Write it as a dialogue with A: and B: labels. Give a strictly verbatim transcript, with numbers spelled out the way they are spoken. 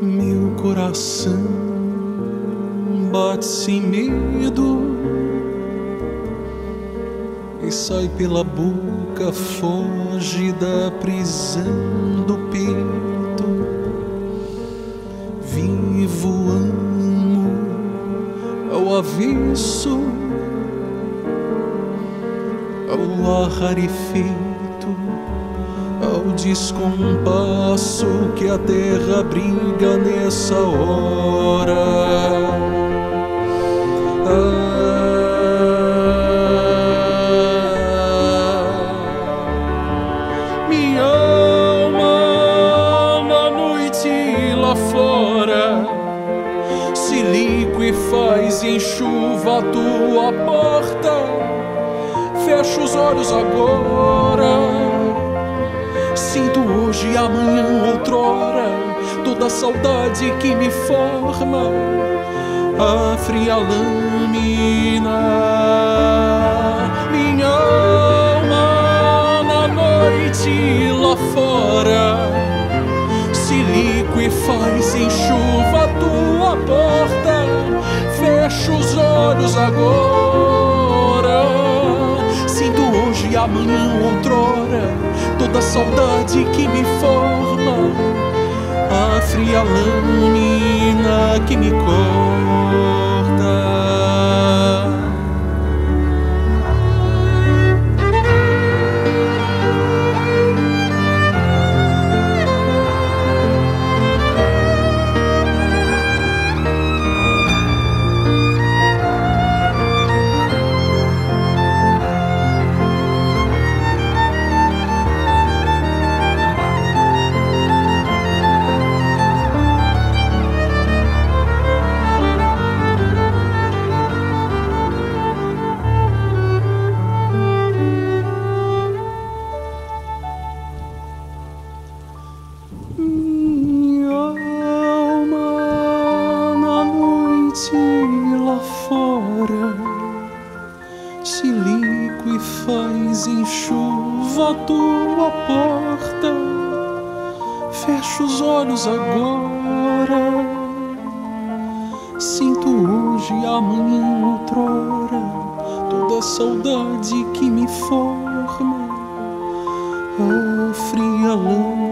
A: Meu coração bate sem medo e sai pela boca, foge da prisão do peito. Vivo, amo ao avesso, ao ar rarefeito, ao descompasso que a terra abriga nessa hora. Ah, minha alma na noite lá fora se liquefaz em chuva a tua porta. Fecho os olhos agora, sinto hoje, amanhã, outrora, toda a saudade que me forma a fria lâmina. Minha alma na noite lá fora se liquefaz em chuva a tua porta. Fecho os olhos agora, sinto hoje, amanhã, outrora, toda a saudade que me forma a fria lâmina que me corta. Minha alma na noite lá fora se liquefaz em chuva a tua porta. Fecho os olhos agora, sinto hoje, amanhã, outrora, toda a saudade que me forma a fria lã.